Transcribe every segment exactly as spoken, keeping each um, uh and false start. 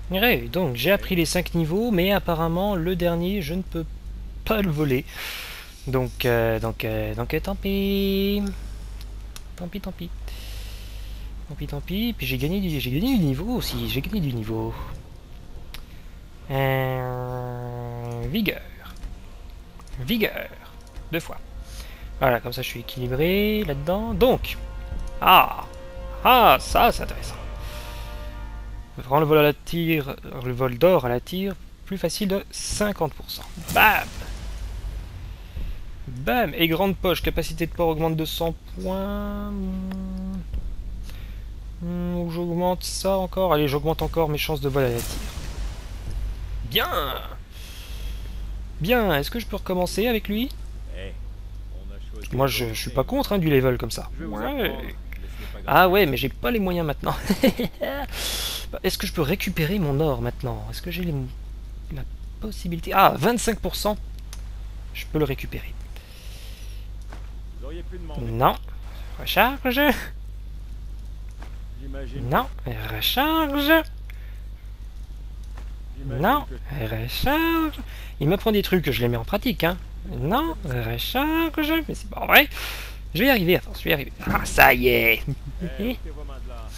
Ouais, donc j'ai appris les cinq niveaux, mais apparemment le dernier je ne peux pas le voler. Donc, euh, donc, euh, donc euh, tant pis. Tant pis, tant pis. Tant pis, tant pis. Puis j'ai gagné, du- j'ai gagné du niveau aussi. J'ai gagné du niveau. Euh, vigueur. Vigueur. Deux fois. Voilà, comme ça je suis équilibré là-dedans. Donc. Ah. Ah, ça c'est intéressant. Rend le vol à la tire. Le vol d'or à la tire plus facile de cinquante pour cent. Bam. Bam. Et grande poche. Capacité de port augmente de cent points. Hmm, j'augmente ça encore. Allez, j'augmente encore mes chances de vol à la tire. Bien. Bien. Est-ce que je peux recommencer avec lui? Hey, on a choisi Moi, une je, je suis volonté, pas nous. contre hein, du level comme ça. Je vais vous Ouais. apprendre, mais ce n'est pas Ah ouais, gratuit. mais j'ai pas les moyens maintenant. Est-ce que je peux récupérer mon or maintenant? Est-ce que j'ai les- la possibilité? Ah, vingt-cinq pour cent. Je peux le récupérer. Vous auriez pu demander. Non. Recharge. J'imagine. Non. Recharge. J'imagine Non. que- Recharge. Il m'apprend des trucs, je les mets en pratique, hein. Non. Recharge. Mais c'est pas vrai. Je vais y arriver, attends, je vais y arriver. Ah, ça y est. Hey, ôtez vos mains de là.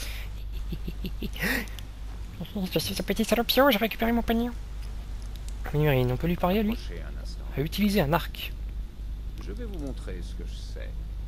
Je suis un petit salopio, j'ai récupéré mon panier. Oui, on peut lui parler à lui. Approchez un instant. À utiliser un arc. Je vais vous montrer ce que je sais.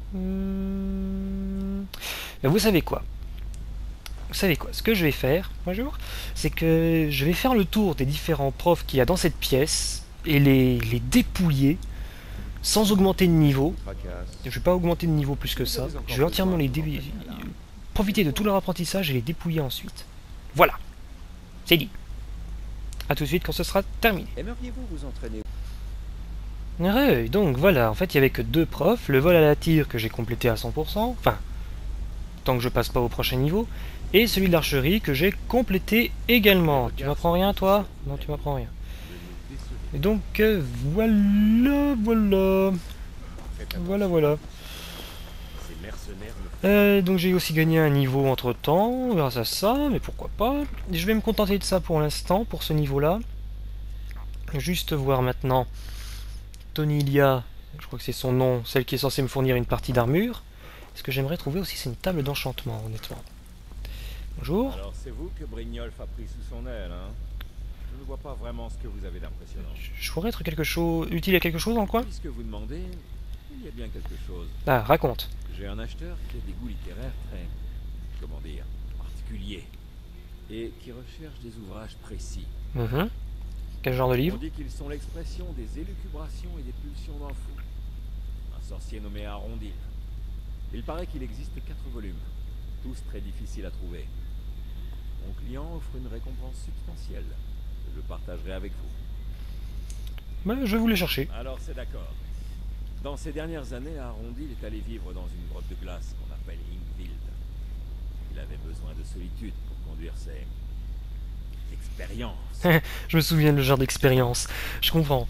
Hmm. Mais vous savez quoi? Vous savez quoi? Ce que je vais faire, bonjour, c'est que je vais faire le tour des différents profs qu'il y a dans cette pièce et les, les dépouiller sans augmenter de niveau. Fracasse. Je vais pas augmenter de niveau plus que ça. Je vais entièrement les dé... profiter de tout leur apprentissage et les dépouiller ensuite. Voilà. C'est dit. A tout de suite quand ce sera terminé. Aimeriez-vous vous entraîner? Ouais, donc voilà, en fait il n'y avait que deux profs, le vol à la tire que j'ai complété à cent pour cent, enfin, tant que je passe pas au prochain niveau, et celui de l'archerie que j'ai complété également. Tu m'apprends rien toi? Non, tu m'apprends rien. Et donc euh, voilà, voilà, voilà, voilà. Ces mercenaires me Euh, donc j'ai aussi gagné un niveau entre temps, grâce à ça, mais pourquoi pas. Je vais me contenter de ça pour l'instant, pour ce niveau-là. Juste voir maintenant Tonilia, je crois que c'est son nom, celle qui est censée me fournir une partie d'armure. Ce que j'aimerais trouver aussi, c'est une table d'enchantement, honnêtement. Bonjour. Alors c'est vous que Brignolf a pris sous son aile, hein? Je ne vois pas vraiment ce que vous avez d'impressionnant. Je pourrais être quelque chose, utile à quelque chose dans le coin? Puisque vous demandez, il y a bien quelque chose. Ah, raconte. J'ai un acheteur qui a des goûts littéraires très, comment dire, particuliers. Et qui recherche des ouvrages précis. Mhm. Quel genre de On livre? dit qu'ils sont l'expression des élucubrations et des pulsions d'un fou. Un sorcier nommé Arondil. Il paraît qu'il existe quatre volumes, tous très difficiles à trouver. Mon client offre une récompense substantielle, que je partagerai avec vous. Ben, je vais vous les chercher. Alors c'est d'accord. Dans ces dernières années, Arondil est allé vivre dans une grotte de glace qu'on appelle Ingvild. Il avait besoin de solitude pour conduire ses expériences. Je me souviens de le genre d'expérience. Je comprends.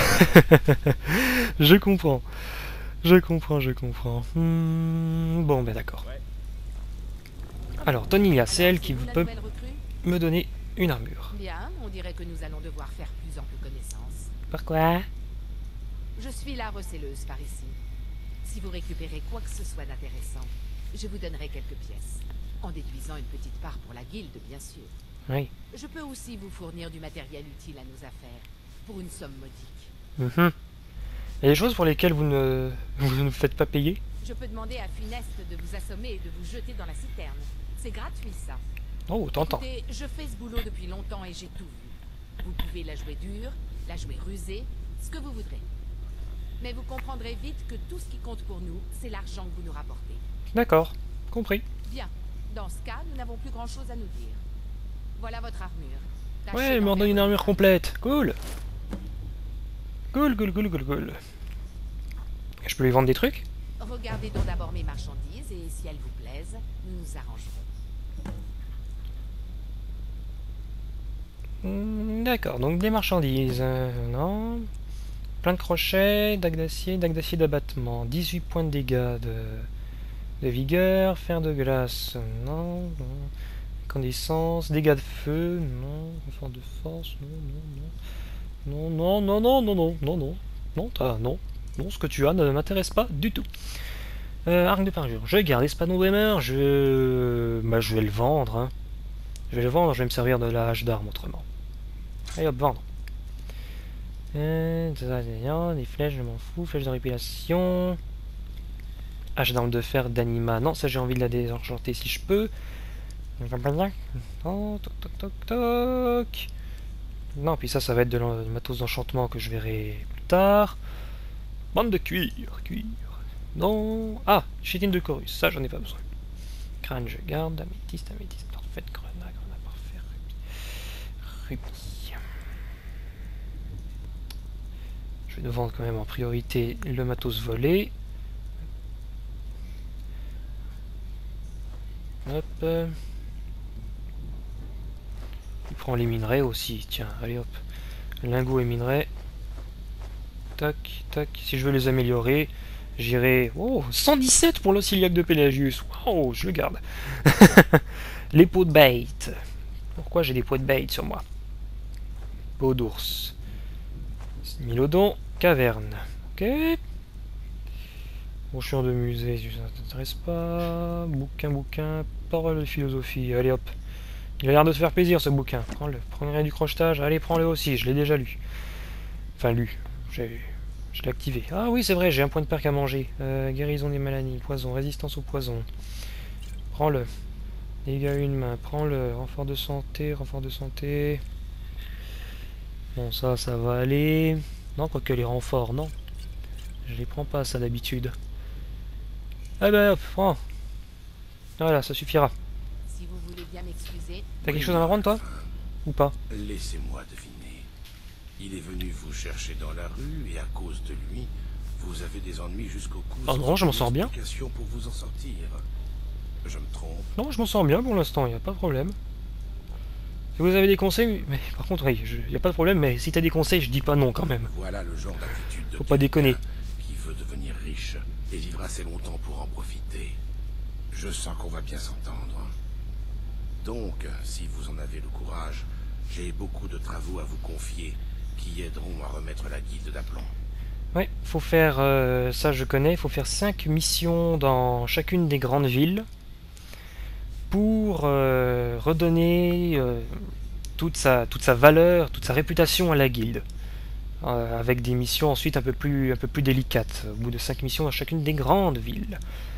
Je comprends. Je comprends, je comprends. Hmm, bon, ben d'accord. Ouais. Alors, Tonilia, c'est elle qui vous la peut nouvelle recrue? me donner une armure. Bien, on dirait que nous allons devoir faire plus ample connaissance. Pourquoi? Je suis la recéleuse par ici. Si vous récupérez quoi que ce soit d'intéressant, je vous donnerai quelques pièces. En déduisant une petite part pour la guilde, bien sûr. Oui. Je peux aussi vous fournir du matériel utile à nos affaires, pour une somme modique. Mhm. Il y a des choses pour lesquelles vous ne vous ne faites pas payer? Je peux demander à Funeste de vous assommer et de vous jeter dans la citerne. C'est gratuit, ça. Oh, t'entends. Écoutez, je fais ce boulot depuis longtemps et j'ai tout vu. Vous pouvez la jouer dure, la jouer rusée, ce que vous voudrez. Mais vous comprendrez vite que tout ce qui compte pour nous, c'est l'argent que vous nous rapportez. D'accord, compris. Bien. Dans ce cas, nous n'avons plus grand-chose à nous dire. Voilà votre armure. Tâchez Ouais, elle me d'en redonne faire une votre armure usage. complète. Cool. Cool, cool, cool, cool, cool. Je peux lui vendre des trucs? Regardez donc d'abord mes marchandises et si elles vous plaisent, nous nous arrangerons. Hmm, d'accord, donc des marchandises. Euh, non. Plein de crochets, dague d'acier, dague d'acier d'abattement. dix-huit points de dégâts de, de vigueur. Fer de glace. Non. non. incandescence, dégâts de feu, non, confort de force, non, non, non, non, non, non, non, non, non, non, non, t'as, non, non, ce que tu as ne m'intéresse pas du tout. Euh, arc de parjure, je garde Espadon-Bremer, je... Bah, je vais le vendre, hein. Je vais le vendre, je vais me servir de la hache d'arme autrement. Allez hop, vendre. Euh, des flèches, je m'en fous, flèches de répilation. Hache d'arme de fer d'anima, non, ça j'ai envie de la désenchanter si je peux. Oh, toc toc toc toc. Non, puis ça, ça va être de la matos d'enchantement que je verrai plus tard. Bande de cuir, cuir. Non. Ah, chétine de chorus, ça j'en ai pas besoin. Crâne, je garde. Améthyste, améthyste, parfait. Grenade, grenade, parfait. Rubis. Rubis. Je vais nous vendre quand même en priorité le matos volé. Hop. Il prend les minerais aussi, tiens, allez hop. Lingots et minerais. Tac, tac. Si je veux les améliorer, j'irai... Oh, cent dix-sept pour l'osciliaque de Pelagius. Wow, je le garde. Les peaux de bête. Pourquoi j'ai des peaux de bête sur moi? Peau d'ours. Mylodon, caverne. Ok. Brochure de musée, ça t'intéresse pas. Bouquin, bouquin, parole de philosophie. Allez hop. Il a l'air de te faire plaisir ce bouquin. Prends-le. Progrès du crochetage. Allez, prends-le aussi. Je l'ai déjà lu. Enfin, lu. J'ai... Je l'ai activé. Ah oui, c'est vrai, j'ai un point de perque à manger. Euh, guérison des maladies, poison, résistance au poison. Prends-le. Dégâts à une main. Prends-le. Renfort de santé, renfort de santé. Bon, ça, ça va aller. Non, quoique les renforts, non. Je les prends pas, ça, d'habitude. Ah ben, hop, prends. Voilà, ça suffira. Si vous voulez bien m'excuser. T'as quelque chose à m'apprendre, toi? Ou pas? Laissez-moi deviner. Il est venu vous chercher dans la rue et à cause de lui, vous avez des ennuis jusqu'au cou. Oh non, je m'en sors bien. Pour vous en sortir. Je me trompe? Non, je m'en sors bien pour l'instant, il n'y a pas de problème. Si vous avez des conseils, mais par contre, oui, il n'y a pas de problème, mais si t'as des conseils, je dis pas non quand même. Voilà le genre d'attitude de Faut pas déconner. Qui veut devenir riche et vivre assez longtemps pour en profiter. Je sens qu'on va bien s'entendre. Donc, si vous en avez le courage, j'ai beaucoup de travaux à vous confier qui aideront à remettre la guilde d'aplomb. Ouais, faut faire, euh, ça je connais, il faut faire cinq missions dans chacune des grandes villes pour euh, redonner euh, toute, sa, toute sa valeur, toute sa réputation à la guilde. Euh, avec des missions ensuite un peu plus, un peu plus délicates, au bout de cinq missions dans chacune des grandes villes.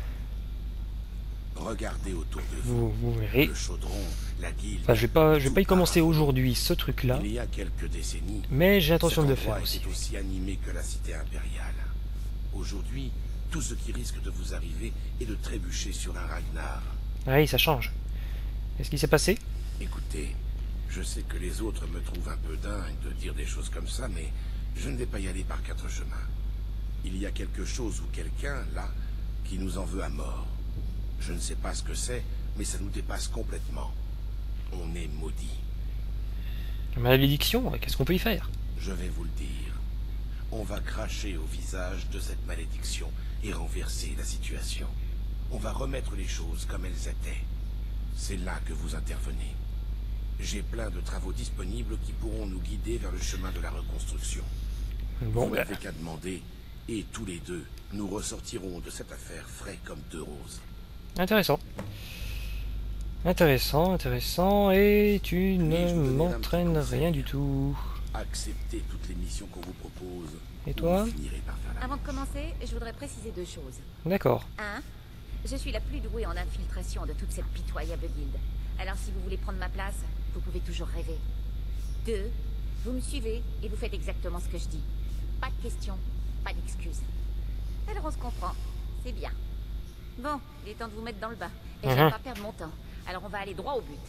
Regardez autour de vous. Vous, vous verrez. Le chaudron, la guilde, enfin, je vais pas, je vais pas y commencer aujourd'hui ce truc-là. Il y a quelques décennies, mais j'ai l'intention de le cet faire endroit aussi. était aussi animé que la cité impériale. Aujourd'hui, tout ce qui risque de vous arriver est de trébucher sur un Ragnar. Ah oui, ça change. Qu'est-ce qui s'est passé? Écoutez, je sais que les autres me trouvent un peu dingue de dire des choses comme ça, mais je ne vais pas y aller par quatre chemins. Il y a quelque chose ou quelqu'un, là, qui nous en veut à mort. Je ne sais pas ce que c'est, mais ça nous dépasse complètement. On est maudits. Malédiction, qu'est-ce qu'on peut y faire? Je vais vous le dire. On va cracher au visage de cette malédiction et renverser la situation. On va remettre les choses comme elles étaient. C'est là que vous intervenez. J'ai plein de travaux disponibles qui pourront nous guider vers le chemin de la reconstruction. Bon, vous bah. n'avez qu'à demander, et tous les deux, nous ressortirons de cette affaire frais comme deux roses. Intéressant. Intéressant, intéressant, et tu ne m'entraînes rien du tout. Acceptez toutes les missions qu'on vous propose. Et toi? Vous finirez par faire la Avant de commencer, je voudrais préciser deux choses. D'accord. Un, je suis la plus douée en infiltration de toute cette pitoyable guilde. Alors si vous voulez prendre ma place, vous pouvez toujours rêver. Deux, vous me suivez et vous faites exactement ce que je dis. Pas de questions, pas d'excuses. Alors on se comprend, c'est bien. Bon, il est temps de vous mettre dans le bain. Et Mhm. je vais pas perdre mon temps. Alors on va aller droit au but.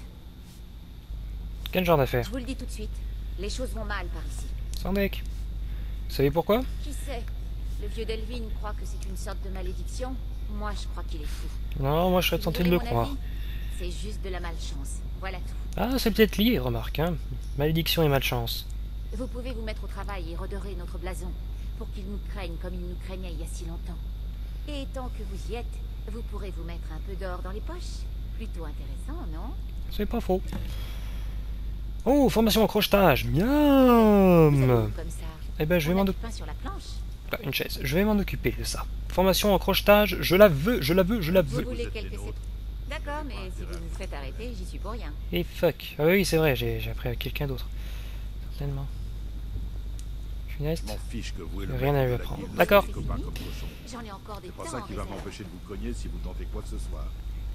Quel genre d'affaire? Je vous le dis tout de suite, les choses vont mal par ici. Sans deck. Vous savez pourquoi? Qui sait? Le vieux Delvin croit que c'est une sorte de malédiction. Moi, je crois qu'il est fou. Non, moi je serais Si vous tenté de voulez le mon croire. avis, c'est juste de la malchance. Voilà tout. Ah, c'est peut-être lié, remarque, hein. Malédiction et malchance. Vous pouvez vous mettre au travail et redorer notre blason pour qu'il nous craigne comme il nous craignait il y a si longtemps. Et tant que vous y êtes, vous pourrez vous mettre un peu d'or dans les poches. Plutôt intéressant, non? C'est pas faux. Oh, formation en crochetage. Vous êtes Miam. comme ça. Eh ben, je vais On a m'en du occuper. pain sur la planche. Pas une chaise. Je vais m'en occuper de ça. Formation en crochetage, je la veux, je la veux, je la Vous veux. voulez qu'elle fait ses... D'accord, mais si vous vous faites arrêter, j'y suis pour rien. Et fuck. Ah oui, c'est vrai, j'ai j'ai appris à quelqu'un d'autre. Certainement. Funeste. Je m'en fiche que vous et le Rien mec à de lui la apprendre. guilde D'accord. soyez copains comme cochons. J'en ai encore des C'est pas temps ça en qui va réserve. m'empêcher de vous cogner si vous tentez quoi que ce soit.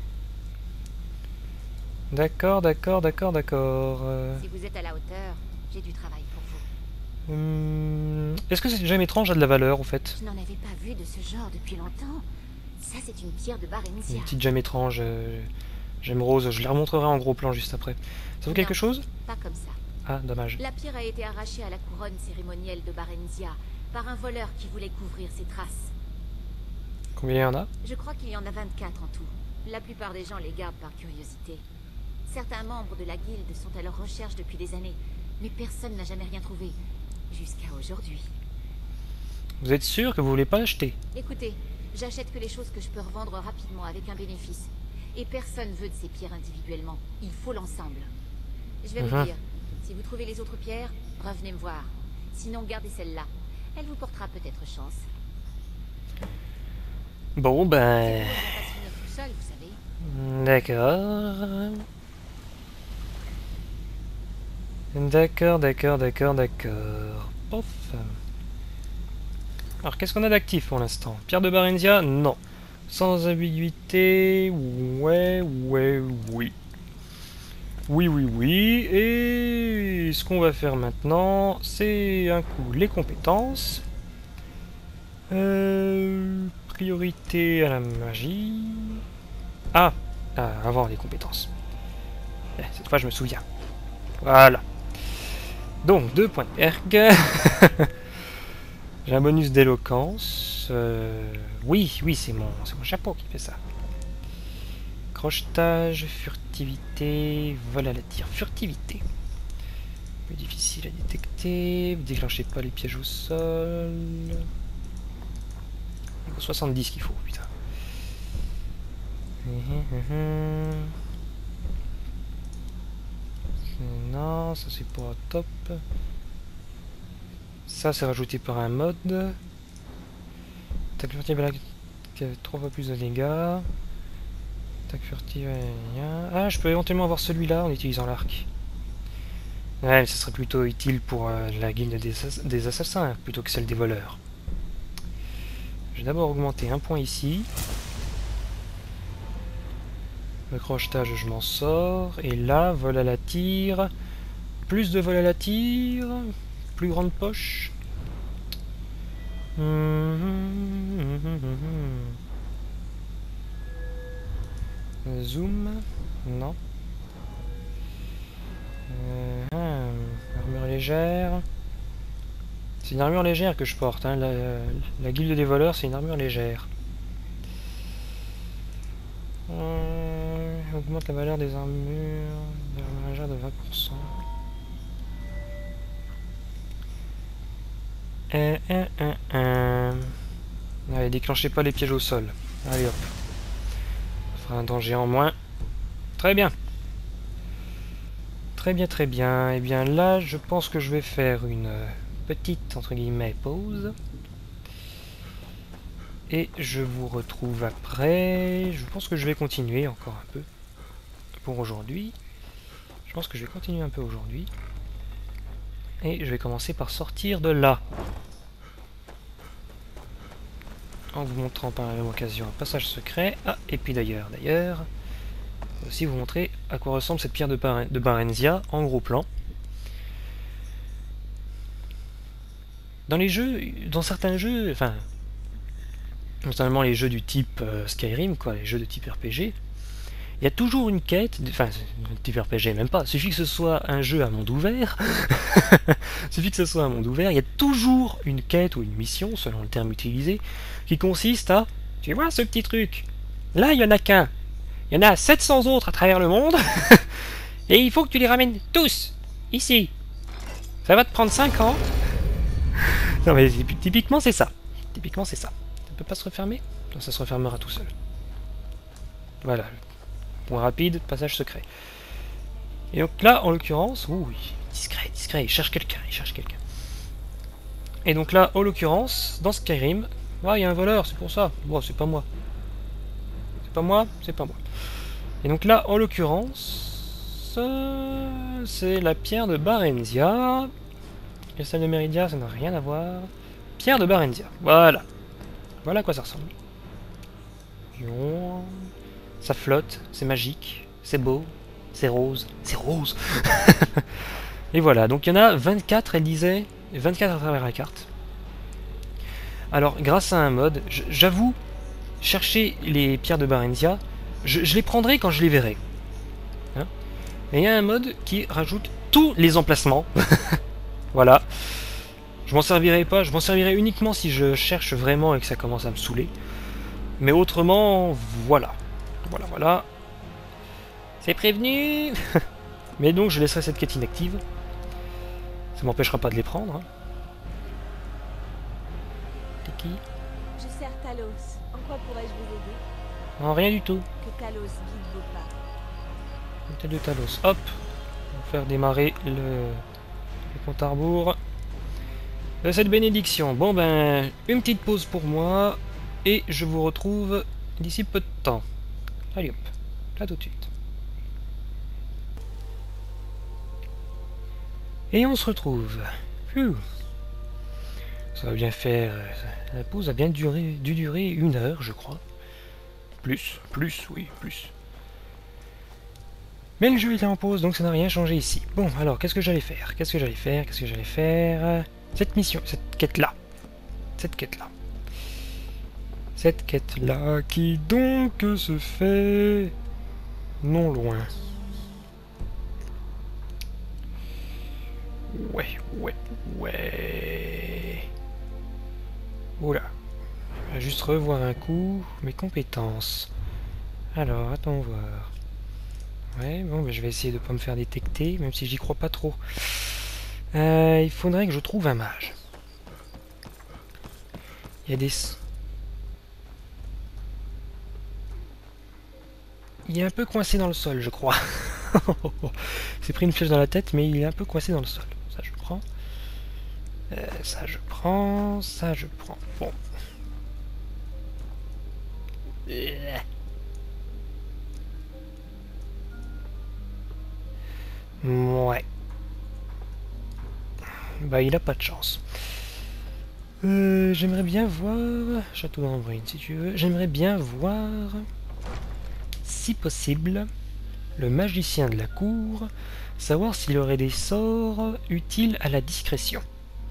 D'accord, d'accord, d'accord, d'accord. Euh, Si vous êtes à la hauteur, j'ai du travail pour vous. hum, Est-ce que cette gemme étrange a de la valeur, au fait? Je n'en avais pas vu de ce genre depuis longtemps. Ça, c'est une pierre de Barentia. Une petite gemme étrange. Euh, gemme rose, je les remontrerai en gros plan juste après. Ça vaut quelque Non. chose? Pas comme ça. Ah, dommage. La pierre a été arrachée à la couronne cérémonielle de Barentia par un voleur qui voulait couvrir ses traces. Combien il y en a? Je crois qu'il y en a vingt-quatre en tout. La plupart des gens les gardent par curiosité. Certains membres de la guilde sont à leur recherche depuis des années, mais personne n'a jamais rien trouvé. Jusqu'à aujourd'hui. Vous êtes sûr que vous voulez pas l'acheter? Écoutez, j'achète que les choses que je peux revendre rapidement avec un bénéfice. Et personne veut de ces pierres individuellement. Il faut l'ensemble. Je vais Mhm. vous dire, si vous trouvez les autres pierres, revenez me voir. Sinon, gardez celle-là. Elle vous portera peut-être chance. Bon, On ben... va pas se finir tout seul, vous savez. D'accord. D'accord, d'accord, d'accord, d'accord. Pof. Alors, qu'est-ce qu'on a d'actif pour l'instant? Pierre de Barentia? Non. Sans ambiguïté? Ouais, ouais, oui. Oui, oui, oui. Et ce qu'on va faire maintenant, c'est un coup les compétences. Euh, priorité à la magie. Ah, ah, avant les compétences. Eh, cette fois, je me souviens. Voilà. Donc, deux points de erg. J'ai un bonus d'éloquence. Euh, oui, oui, c'est mon, c'est mon chapeau qui fait ça. Crochetage, furtivité, vol à la tire, furtivité. Plus difficile à détecter. Vous déclenchez pas les pièges au sol. Il faut soixante-dix qu'il faut, putain. Non, ça c'est pas top. Ça c'est rajouté par un mode. Tac furtive, trois fois plus de dégâts. Tac furtive, ah, je peux éventuellement avoir celui-là en utilisant l'arc. Ouais, mais ça serait plutôt utile pour euh, la guilde des, des assassins plutôt que celle des voleurs. Je vais d'abord augmenter un point ici. Le crochetage, je m'en sors. Et là, vol à la tire. Plus de vol à la tire. Plus grande poche. Zoom. Non. Euh, ah, armure légère. C'est une armure légère que je porte. Hein. La, la guilde des voleurs, c'est une armure légère. Euh, augmente la valeur des armures de l'armure légère de vingt pour cent. Euh, euh, euh, euh. Allez, déclenchez pas les pièges au sol. Allez hop. Ça fera un danger en moins. Très bien. Très bien, très bien. Et bien là, je pense que je vais faire une petite, entre guillemets, pause. Et je vous retrouve après. Je pense que je vais continuer encore un peu pour aujourd'hui. Je pense que je vais continuer un peu aujourd'hui. Et je vais commencer par sortir de là. En vous montrant par la même occasion un passage secret. Ah, et puis d'ailleurs, d'ailleurs, je vais aussi vous montrer à quoi ressemble cette pierre de, Bar de Barentia en gros plan. Dans les jeux, dans certains jeux, enfin, notamment les jeux du type euh, Skyrim, quoi, les jeux de type R P G, il y a toujours une quête, enfin, type R P G, même pas, suffit que ce soit un jeu à monde ouvert, suffit que ce soit un monde ouvert, il y a toujours une quête ou une mission, selon le terme utilisé, qui consiste à, tu vois ce petit truc, là il y en a qu'un, il y en a sept cents autres à travers le monde, et il faut que tu les ramènes tous, ici. Ça va te prendre cinq ans. Non mais typiquement c'est ça, typiquement c'est ça. Ça peut pas se refermer? Non, ça se refermera tout seul. Voilà. point rapide, passage secret. Et donc là, en l'occurrence, oui, discret, discret, il cherche quelqu'un, il cherche quelqu'un. Et donc là, en l'occurrence, dans Skyrim, ah, il y a un voleur, c'est pour ça. Bon, c'est pas moi. C'est pas moi, c'est pas moi. Et donc là, en l'occurrence, euh, c'est la pierre de Barenzia. Et celle de Meridia, ça n'a rien à voir. Pierre de Barenzia, voilà. Voilà à quoi ça ressemble. Ça flotte, c'est magique, c'est beau, c'est rose, c'est rose. Et voilà, donc il y en a vingt-quatre, elle disait, vingt-quatre à travers la carte. Alors, grâce à un mode, j'avoue, chercher les pierres de Barenzia, je, je les prendrai quand je les verrai. Hein, et il y a un mode qui rajoute tous les emplacements. Voilà. Je m'en servirai pas, je m'en servirai uniquement si je cherche vraiment et que ça commence à me saouler. Mais autrement, voilà. Voilà, voilà. C'est prévenu. Mais donc, je laisserai cette quête inactive. Ça m'empêchera pas de les prendre. Hein. T'es qui? Je sers Talos. En quoi pourrais-je vous aider? Non, rien du tout. Que Talos guide vos pas. Hôtel de Talos. Hop. On va faire démarrer le, le compte à rebours. De cette bénédiction. Bon ben, une petite pause pour moi. Et je vous retrouve d'ici peu de temps. Allez hop, là tout de suite. Et on se retrouve. Phew. Ça va bien faire... La pause a bien duré, dû durer une heure, je crois. Plus, plus, oui, plus. Mais le jeu était en pause, donc ça n'a rien changé ici. Bon, alors, qu'est-ce que j'allais faire? Qu'est-ce que j'allais faire? Qu'est-ce que j'allais faire? Cette mission, cette quête-là. Cette quête-là. Cette quête-là qui donc se fait non loin. Ouais, ouais, ouais. Oula. Je vais juste revoir un coup mes compétences. Alors, attends voir. Ouais, bon, ben, je vais essayer de ne pas me faire détecter, même si j'y crois pas trop. Euh, il faudrait que je trouve un mage. Il y a des... Il est un peu coincé dans le sol, je crois. C'est pris une flèche dans la tête, mais il est un peu coincé dans le sol. Ça, je prends. Euh, ça, je prends. Ça, je prends. Bon. Ouais. Bah, il a pas de chance. Euh, j'aimerais bien voir... Château d'Ambrine, si tu veux. J'aimerais bien voir... Si possible, le magicien de la cour, savoir s'il aurait des sorts utiles à la discrétion.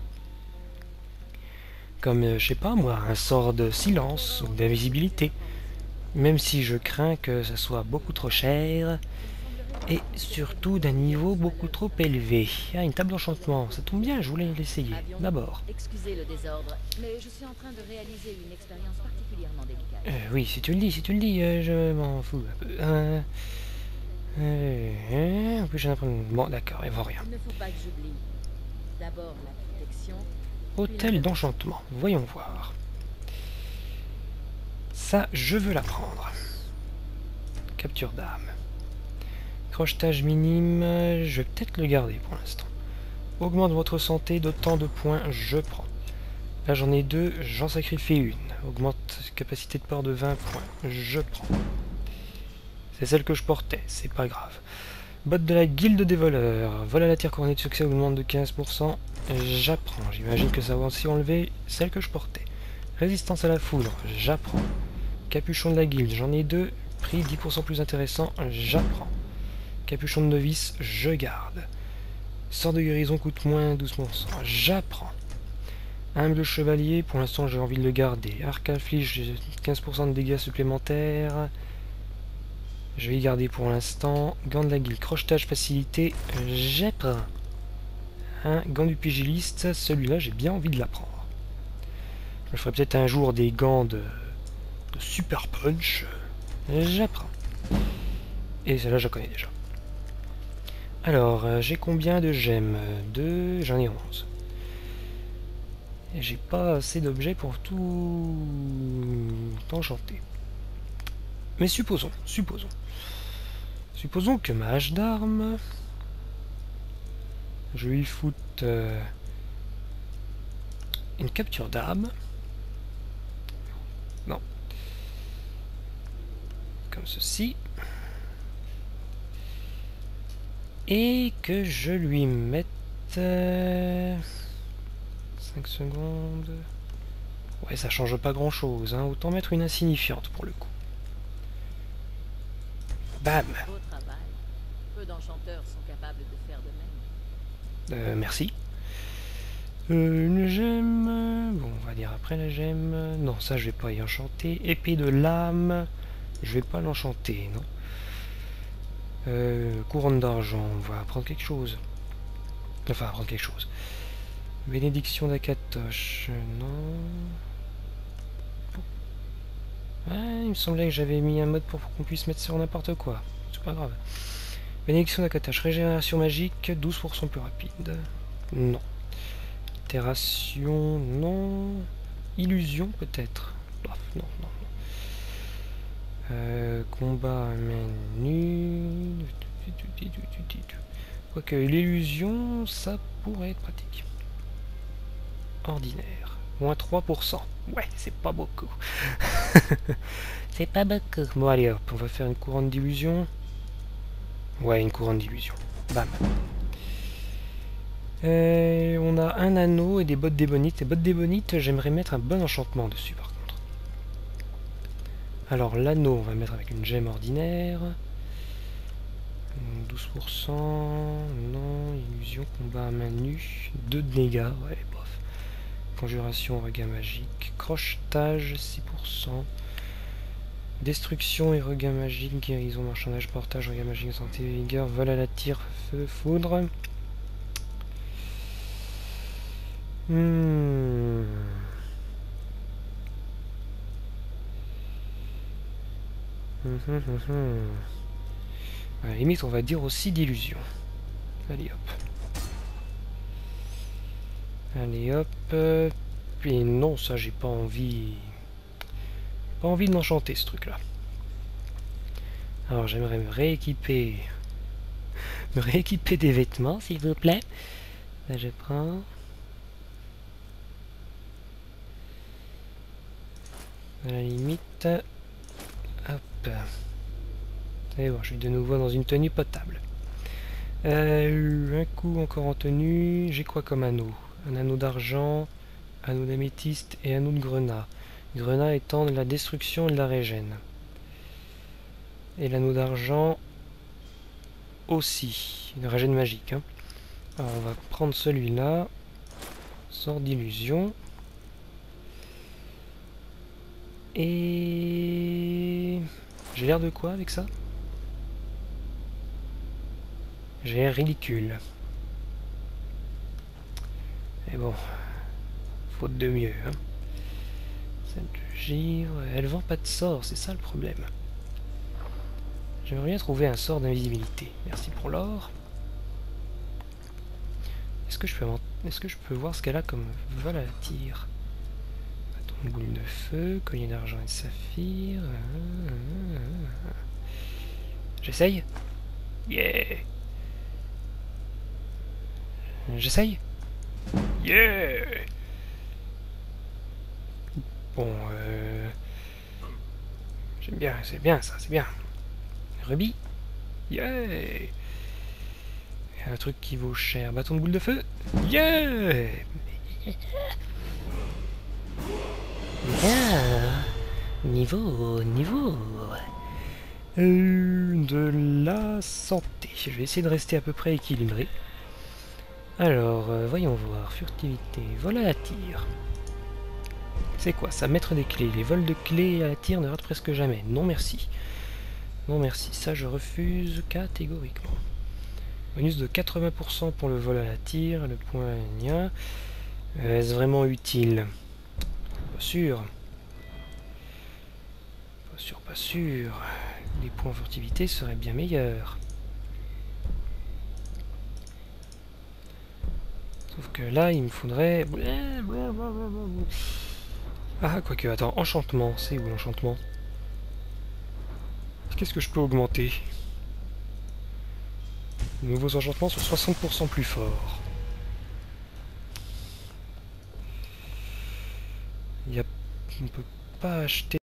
Comme, euh, je sais pas moi, un sort de silence ou d'invisibilité. Même si je crains que ça soit beaucoup trop cher, et surtout d'un niveau beaucoup trop élevé. Ah, une table d'enchantement, ça tombe bien, je voulais l'essayer, d'abord. Excusez le désordre, mais je suis en train de réaliser une expérience particulièrement délicate. Euh, oui, si tu le dis, si tu le dis, euh, je m'en fous un peu. Euh, euh, en plus, j'ai l'impression... Bon, d'accord, il va rien. Il ne faut pas que j'oublie. D'abord la protection. Hôtel d'enchantement, voyons voir. Ça, je veux la prendre. Capture d'âme. Crochetage minime, je vais peut-être le garder pour l'instant. Augmente votre santé d'autant de points, je prends. Là j'en ai deux, j'en sacrifie une. Augmente capacité de port de vingt points, je prends. C'est celle que je portais, c'est pas grave. Botte de la guilde des voleurs. Vol à la tire couronnée de succès augmente de quinze pour cent, j'apprends. J'imagine que ça va aussi enlever celle que je portais. Résistance à la foudre, j'apprends. Capuchon de la guilde, j'en ai deux. Prix dix pour cent plus intéressant, j'apprends. Capuchon de novice, je garde. Sort de guérison coûte moins douze pour cent, j'apprends. Âme de chevalier, pour l'instant j'ai envie de le garder. Arc afflige, quinze pour cent de dégâts supplémentaires. Je vais y garder pour l'instant. Gant de la guilde, crochetage facilité, j'apprends. Un gant du pugiliste, celui-là j'ai bien envie de l'apprendre. Je me ferai peut-être un jour des gants de, de super punch. J'apprends. Et celle-là je la connais déjà. Alors, euh, j'ai combien de gemmes? Deux, j'en ai onze. Et j'ai pas assez d'objets pour tout enchanter. Mais supposons, supposons. Supposons que ma hache d'arme, je lui foute euh, une capture d'âme. Non. Comme ceci. Et que je lui mette euh, cinq secondes. Ouais, ça change pas grand chose, hein. Autant mettre une insignifiante pour le coup. Bam. Beau travail. Peu d'enchanteurs sont capables de faire de même. Euh, merci. Euh, une gemme. Bon, on va dire après la gemme. Non, ça je vais pas y enchanter. Épée de lame. Je vais pas l'enchanter, non. Euh, couronne d'argent, on va apprendre quelque chose. Enfin, apprendre quelque chose. Bénédiction d'Akatosh, non. Ouais, il me semblait que j'avais mis un mode pour qu'on puisse mettre sur n'importe quoi. C'est pas grave. Bénédiction d'Akatosh, régénération magique, douze pour cent plus rapide. Non. Itération, non. Illusion, peut-être. Oh, non, non. Euh, combat à main nue. Quoique l'illusion, ça pourrait être pratique. Ordinaire. Moins trois pour cent. Ouais, c'est pas beaucoup. C'est pas beaucoup. Bon, allez hop, on va faire une couronne d'illusion. Ouais, une couronne d'illusion. Bam. Euh, on a un anneau et des bottes d'ébonite. Les bottes d'ébonite, j'aimerais mettre un bon enchantement dessus par contre. Alors l'anneau, on va mettre avec une gemme ordinaire. douze pour cent. Non, illusion, combat à main nue. deux de dégâts, ouais, bof. Conjuration, regard magique. Crochetage, six pour cent. Destruction et regain magique. Guérison, marchandage, portage, regard magique, santé, vigueur. Vol à la tire, feu, foudre. Hmm. Hum, hum, hum, hum. À la limite, on va dire aussi d'illusion. Allez hop. Allez hop. Euh, puis non, ça j'ai pas envie. Pas envie de l'enchanter ce truc là. Alors j'aimerais me rééquiper. Me rééquiper des vêtements s'il vous plaît. Là je prends. À la limite. Hop. Et bon, je suis de nouveau dans une tenue potable. Euh, un coup encore en tenue. J'ai quoi comme anneau? Un anneau d'argent, anneau d'améthyste et anneau de grenat. Grenat étant de la destruction et de la régène. Et l'anneau d'argent aussi. Une régène magique. Hein. Alors on va prendre celui-là. Sort d'illusion. Et... j'ai l'air de quoi avec ça? J'ai l'air ridicule. Et bon, faute de mieux. Hein. Celle de gire, elle vend pas de sort, c'est ça le problème. J'aimerais bien trouver un sort d'invisibilité. Merci pour l'or. Est-ce que je peux, est-ce que je peux voir ce qu'elle a comme vol à la tire? Bâton de boule de feu, collier d'argent et de saphir. J'essaye. Yeah. J'essaye. Yeah. Bon, euh... j'aime bien, c'est bien ça, c'est bien. Rubis. Yeah. Un truc qui vaut cher. Bâton de boule de feu. Yeah. Bien. Niveau, niveau. Euh, de la santé. Je vais essayer de rester à peu près équilibré. Alors, euh, voyons voir. Furtivité. Vol à la tire. C'est quoi ça? Mettre des clés. Les vols de clés à la tire ne ratent presque jamais. Non merci. Non merci. Ça je refuse catégoriquement. Bonus de quatre-vingts pour cent pour le vol à la tire. Le point nia. Euh, Est-ce vraiment utile? Pas sûr. Pas sûr, pas sûr. Les points furtivité seraient bien meilleurs. Sauf que là, il me faudrait... Ah, quoique, attends, enchantement. C'est où l'enchantement? Qu'est-ce que je peux augmenter? Nouveaux enchantements sont soixante pour cent plus forts. Il y a... On peut pas acheter...